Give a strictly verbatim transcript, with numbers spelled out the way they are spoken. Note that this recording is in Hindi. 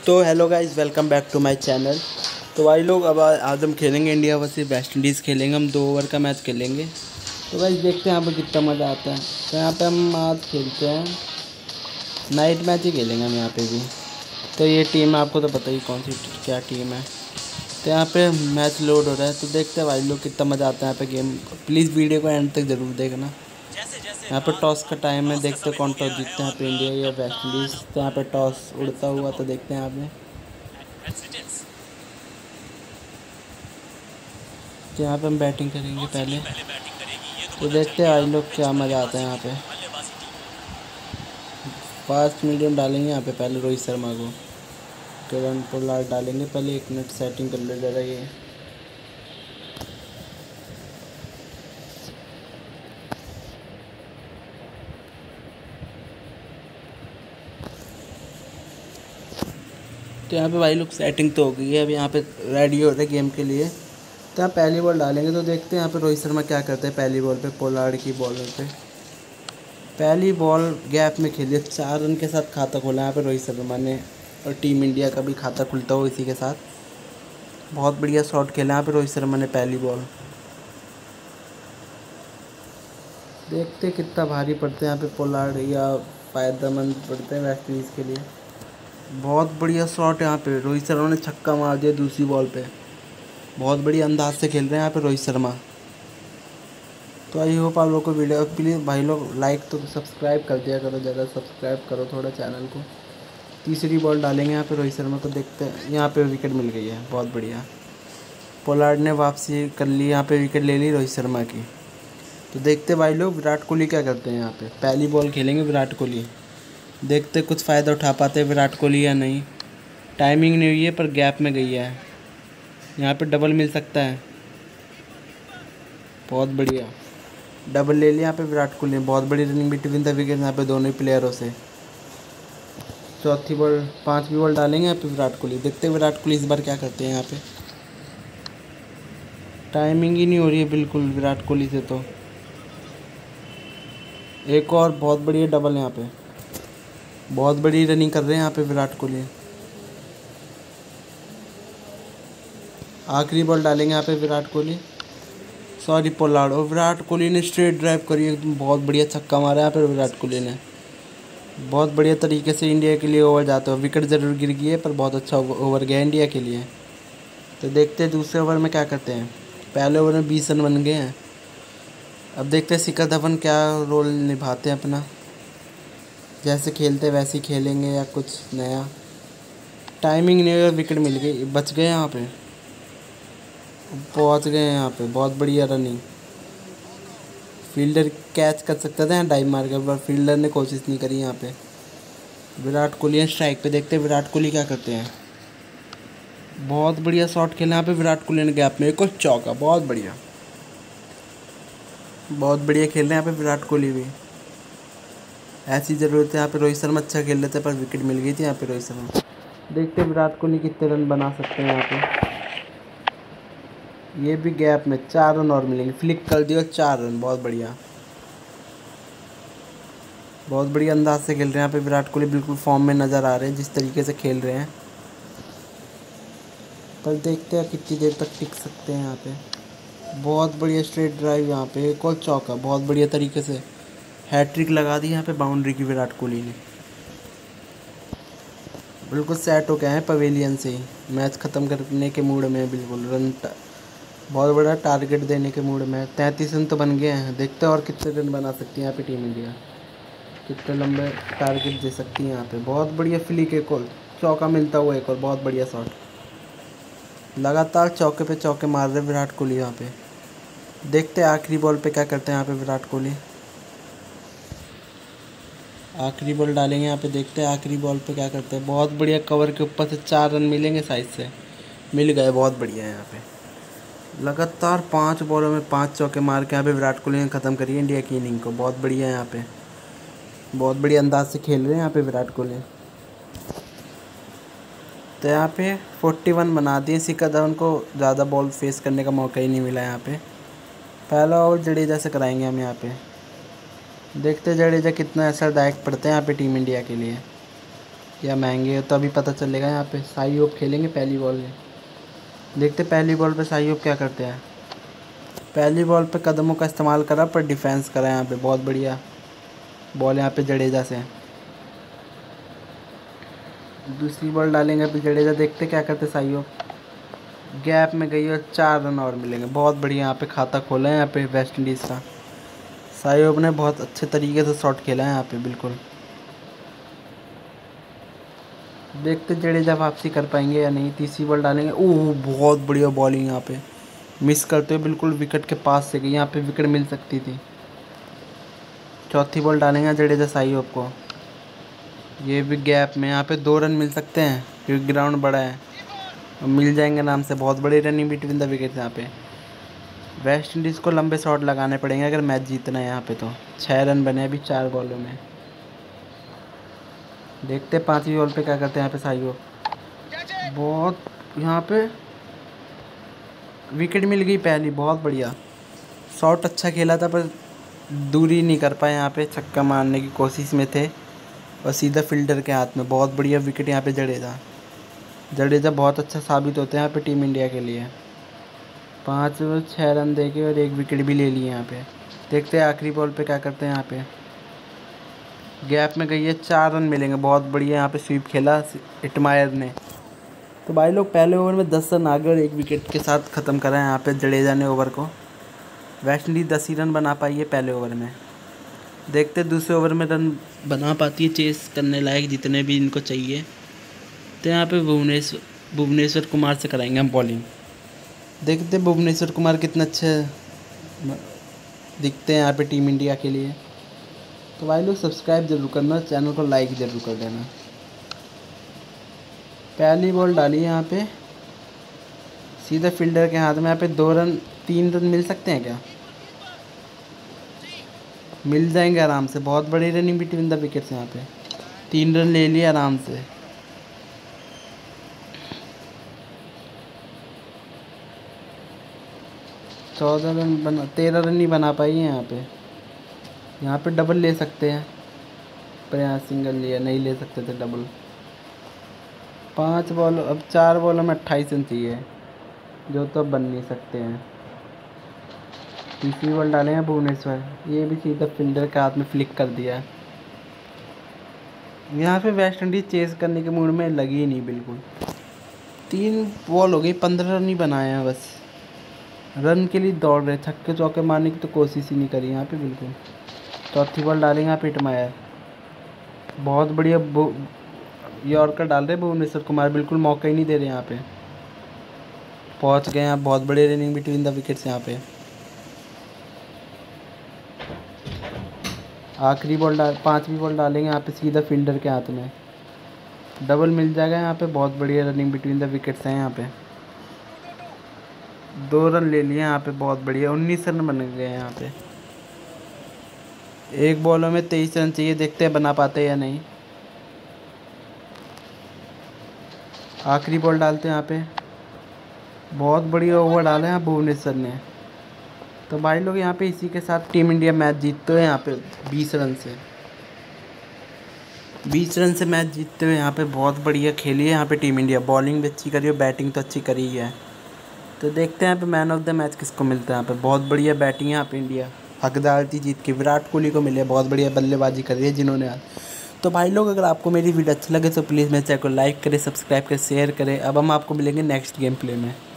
तो hello guys, welcome back to my channel. तो भाई लोग, अब आ- आज हम खेलेंगे इंडिया वर्सेस वेस्ट इंडीज़ खेलेंगे। हम दो ओवर का मैच खेलेंगे। तो गाइस देखते हैं यहाँ पर कितना मज़ा आता है। तो यहाँ पे हम आज खेलते हैं, नाइट मैच ही खेलेंगे हम यहाँ पे भी। तो ये टीम है, आपको तो पता ही कौन सी क्या टीम है। तो यहाँ पे मैच लोड हो रहा है, तो देखते हैं भाई लोग कितना मज़ा आता है यहाँ पे गेम। प्लीज़ वीडियो को एंड तक ज़रूर देखना। यहाँ पे टॉस का टाइम है, देखते हैं कौन टॉस जीतता है, यहाँ पे इंडिया या वेस्ट इंडीज़। तो यहाँ पे टॉस उड़ता हुआ, तो देखते हैं यहाँ पे। तो यहाँ पे हम बैटिंग करेंगे पहले। तो देखते हैं भाई लोग क्या मज़ा आता है यहाँ पे। पाँच मीडियम डालेंगे यहाँ पे पहले रोहित शर्मा को। किरण पोलार्ड डालेंगे पहले। एक मिनट सेटिंग कर ले ज़रा ये। तो यहाँ पे भाई लोग सेटिंग तो हो गई है, अब यहाँ पे रेडी हो रहे गेम के लिए। तो यहाँ पहली बॉल डालेंगे, तो देखते हैं यहाँ पे रोहित शर्मा क्या करते हैं। पहली बॉल पे पोलार्ड की बॉलर पे पहली बॉल गैप में खेली, चार रन के साथ खाता खोला यहाँ पे रोहित शर्मा ने। और टीम इंडिया का भी खाता खुलता हो इसी के साथ। बहुत बढ़िया शॉट खेला यहाँ पे रोहित शर्मा ने पहली बॉल। देखते कितना भारी पड़ते हैं यहाँ पे पोलार्ड, या फ़ायदेमंद पड़ते हैं वेस्ट इंडीज़ के लिए। बहुत बढ़िया शॉट यहाँ पे, रोहित शर्मा ने छक्का मार दिया दूसरी बॉल पे। बहुत बढ़िया अंदाज से खेल रहे हैं यहाँ पे रोहित शर्मा। तो आई होप आप लोग को वीडियो, प्लीज़ भाई लोग लाइक तो सब्सक्राइब कर दिया करो, ज़्यादा सब्सक्राइब करो थोड़ा चैनल को। तीसरी बॉल डालेंगे यहाँ पे रोहित शर्मा को। देखते हैं, यहाँ पे विकेट मिल गई है, बहुत बढ़िया। पोलार्ड ने वापसी कर ली, यहाँ पे विकेट ले ली रोहित शर्मा की। तो देखते भाई लोग विराट कोहली क्या करते हैं यहाँ पे। पहली बॉल खेलेंगे विराट कोहली। देखते कुछ फ़ायदा उठा पाते हैं विराट कोहली या नहीं। टाइमिंग नहीं हुई है, पर गैप में गई है। यहाँ पे डबल मिल सकता है, बहुत बढ़िया डबल ले लिया यहाँ पे विराट कोहली ने। बहुत बड़ी रनिंग बिटवीन द विकेट यहाँ पे दोनों ही प्लेयरों से। चौथी बॉल, पांचवी बॉल डालेंगे यहाँ पे विराट कोहली। देखते हैं विराट कोहली इस बार क्या करते हैं यहाँ पे। टाइमिंग ही नहीं हो रही है बिल्कुल विराट कोहली से। तो एक और बहुत बढ़िया डबल यहाँ पे, बहुत बड़ी रनिंग कर रहे हैं यहाँ पे विराट कोहली। आखिरी बॉल डालेंगे यहाँ पे विराट कोहली, सॉरी पोलार्ड। और विराट कोहली ने स्ट्रेट ड्राइव करी, एकदम बहुत बढ़िया छक्का मारा यहाँ पे विराट कोहली ने। बहुत बढ़िया तरीके से इंडिया के लिए ओवर जाते हो। विकेट ज़रूर गिर गई है, पर बहुत अच्छा ओवर गया इंडिया के लिए। तो देखते हैं दूसरे ओवर में क्या करते हैं। पहले ओवर में बीस रन बन गए हैं। अब देखते हैं शिखर धवन क्या रोल निभाते हैं अपना। जैसे खेलते वैसे ही खेलेंगे या कुछ नया। टाइमिंग नहीं हुई, विकेट मिल गई, बच गए यहाँ पे, पहुँच गए यहाँ पे। बहुत बढ़िया रनिंग, फील्डर कैच कर सकता था यहाँ डाइव मार कर, पर फील्डर ने कोशिश नहीं करी यहाँ पे। विराट कोहली स्ट्राइक पे, देखते हैं विराट कोहली क्या करते हैं। बहुत बढ़िया शॉट खेला यहाँ पे विराट कोहली ने गैप में, एक और चौका। बहुत बढ़िया, बहुत बढ़िया खेल रहे हैं यहाँ पे विराट कोहली भी। ऐसी ज़रूरत है यहाँ पे। रोहित शर्मा अच्छा खेल रहे थे, पर विकेट मिल गई थी यहाँ पे रोहित शर्मा। देखते हैं विराट कोहली कितने रन बना सकते हैं यहाँ पे। ये भी गैप में चार रन और मिलेंगे, फ्लिक कर दिया चार रन। बहुत बढ़िया, बहुत बढ़िया अंदाज से खेल रहे हैं यहाँ पे विराट कोहली। बिल्कुल फॉर्म में नज़र आ रहे हैं जिस तरीके से खेल रहे हैं। पर देखते हैं कितनी देर तक टिक सकते हैं यहाँ पे। बहुत बढ़िया स्ट्रेट ड्राइव यहाँ पे, एक और चौका। बहुत बढ़िया तरीके से हैट्रिक लगा दी यहाँ पे बाउंड्री की विराट कोहली ने। बिल्कुल सेट हो गए हैं पवेलियन से ही, मैच ख़त्म करने के मूड में। बिल्कुल रन, बहुत बड़ा टारगेट देने के मूड में। तैंतीस रन तो बन गए हैं। देखते हैं और कितने रन बना सकती है यहाँ पे टीम इंडिया, कितने लंबे टारगेट दे सकती है यहाँ पे। बहुत बढ़िया फ्लिक, एक और चौका मिलता हुआ, एक और बहुत बढ़िया शॉट। लगातार चौके पे चौके मार रहे विराट कोहली यहाँ पे। देखते हैं आखिरी बॉल पे क्या करते हैं यहाँ पे विराट कोहली। आखिरी बॉल डालेंगे यहाँ पे। देखते हैं आखिरी बॉल पे क्या करते हैं। बहुत बढ़िया कवर के ऊपर से चार रन मिलेंगे, साइड से मिल गए। बहुत बढ़िया है यहाँ पे। लगातार पाँच बॉलों में पाँच चौके मार के यहाँ पे विराट कोहली ने ख़त्म करी इंडिया की इनिंग को। बहुत बढ़िया है यहाँ पे, बहुत बढ़िया अंदाज से खेल रहे हैं यहाँ पे विराट कोहली। तो यहाँ पे इकतालीस बना दिए। शिखर धवन को ज़्यादा बॉल फेस करने का मौका ही नहीं मिला यहाँ पे। पहला ओवर जडेजा से कराएंगे हम यहाँ पे। देखते जडेजा कितना असरदायक पड़ते हैं यहाँ पे टीम इंडिया के लिए। या महंगे हो तो अभी पता चलेगा। यहाँ पे साई होप खेलेंगे पहली बॉल में। देखते पहली बॉल पे साई होप क्या करते हैं। पहली बॉल पे कदमों का इस्तेमाल करा पर डिफेंस करा यहाँ पे। बहुत बढ़िया बॉल यहाँ पे जडेजा से। दूसरी बॉल डालेंगे अभी जडेजा। देखते क्या करते साई होप। गैप में गई और चार रन और मिलेंगे। बहुत बढ़िया यहाँ पे खाता खोला है यहाँ पे वेस्ट इंडीज़ का। साई होप ने बहुत अच्छे तरीके से शॉट खेला है यहाँ पे बिल्कुल। देखते जडेजा वापसी कर पाएंगे या नहीं। तीसरी बॉल डालेंगे। ओह बहुत बढ़िया बॉलिंग यहाँ पे। मिस करते हुए बिल्कुल विकेट के पास से गई। यहाँ पे विकेट मिल सकती थी। चौथी बॉल डालेंगे जडेजा साई होप को। ये भी गैप में यहाँ पे दो रन मिल सकते हैं क्योंकि ग्राउंड बड़ा है और मिल जाएंगे आराम से। बहुत बड़ी रनिंग बिटवीन द विकेट यहाँ पे। वेस्ट इंडीज़ को लंबे शॉट लगाने पड़ेंगे अगर मैच जीतना है यहाँ पे। तो छः रन बने अभी चार बॉलों में। देखते पांचवी बॉल पे क्या करते हैं यहाँ पे साई होप। बहुत यहाँ पे विकेट मिल गई पहली। बहुत बढ़िया शॉट अच्छा खेला था पर दूरी नहीं कर पाए यहाँ पे। छक्का मारने की कोशिश में थे और सीधा फील्डर के हाथ में। बहुत बढ़िया विकेट यहाँ पे जडेजा। जडेजा बहुत अच्छा साबित होते हैं यहाँ पे टीम इंडिया के लिए। पाँच छः रन देके और एक विकेट भी ले लिए यहाँ पे। देखते हैं आखिरी बॉल पे क्या करते हैं यहाँ पे। गैप में गई है चार रन मिलेंगे। बहुत बढ़िया यहाँ पे स्वीप खेला इटमायर ने। तो भाई लोग पहले ओवर में दस रन आगे और एक विकेट के साथ ख़त्म करा है यहाँ पे जडेजा ने ओवर को। वेस्ट इंडीज़ दस ही रन बना पाई है पहले ओवर में। देखते दूसरे ओवर में रन बना पाती है चेस करने लायक जितने भी इनको चाहिए। तो यहाँ पे भुवनेश्वर भुवनेश्वर कुमार से कराएंगे हम बॉलिंग। देखते भुवनेश्वर कुमार कितने अच्छे दिखते हैं यहाँ पे टीम इंडिया के लिए। तो भाई लोग सब्सक्राइब जरूर करना, चैनल को लाइक ज़रूर कर देना। पहली बॉल डाली यहाँ पे सीधा फील्डर के हाथ में। यहाँ पे दो रन तीन रन मिल सकते हैं क्या। मिल जाएंगे आराम से। बहुत बड़ी रनिंग बिटवीन द विकेट्स यहाँ पे। तीन रन ले लिए आराम से। चौदह रन बना तेरह रन नहीं बना पाई है यहाँ पे। यहाँ पे डबल ले सकते हैं पर यहाँ सिंगल लिया, नहीं ले सकते थे डबल। पांच बॉल अब चार बॉलों में अट्ठाईस रन चाहिए जो तो अब बन नहीं सकते हैं। तीसरी बॉल डाले हैं भुवनेश्वर। ये भी सीधा फील्डर के हाथ में फ्लिक कर दिया। यहाँ पे वेस्ट इंडीज चेस करने के मूड में लगी ही नहीं बिल्कुल। तीन बॉल हो गई, पंद्रह रन ही बनाए हैं बस। रन के लिए दौड़ रहे, छक्के चौके मारने की तो कोशिश ही नहीं करी यहाँ पे बिल्कुल। चौथी बॉल डालेंगे यहाँ पे इटमायर। बहुत बढ़िया यॉर्कर डाल रहे भुवनेश्वर कुमार। बिल्कुल मौका ही नहीं दे रहे यहाँ पे। पहुँच गए यहाँ। बहुत बड़े रनिंग बिटवीन द विकेट्स यहाँ पे। आखिरी बॉल डाल पांचवी बॉल डालेंगे यहाँ पे सीधा फील्डर के हाथ में। डबल मिल जाएगा यहाँ पे। बहुत बढ़िया रनिंग बिटवीन द विकेट्स हैं यहाँ पे। दो रन ले लिए यहाँ पे। बहुत बढ़िया उन्नीस रन बन गए यहाँ पे। एक बॉलों में तेईस रन चाहिए। देखते हैं बना पाते हैं या नहीं। आखिरी बॉल डालते हैं यहाँ पे। बहुत बढ़िया ओवर डाला है भुवनेश्वर ने। तो भाई लोग यहाँ पे इसी के साथ टीम इंडिया मैच जीतते हुए यहाँ पे बीस रन से बीस रन से मैच जीतते हुए यहाँ पे बहुत बढ़िया खेली है यहाँ पे टीम इंडिया। बॉलिंग भी अच्छी करी है, बैटिंग तो अच्छी करी ही है। तो देखते हैं यहाँ पे मैन ऑफ द मैच किसको मिलता है। यहाँ पे बहुत बढ़िया बैटिंग है यहाँ पे इंडिया हकदार थी जीत की। विराट कोहली को मिले। बहुत बढ़िया बल्लेबाजी कर रही है जिन्होंने आज। तो भाई लोग अगर आपको मेरी वीडियो अच्छी लगे तो प्लीज़ मेरे चैनल को लाइक करें, सब्सक्राइब करें, शेयर करें। अब हम आपको मिलेंगे नेक्स्ट गेम प्ले में।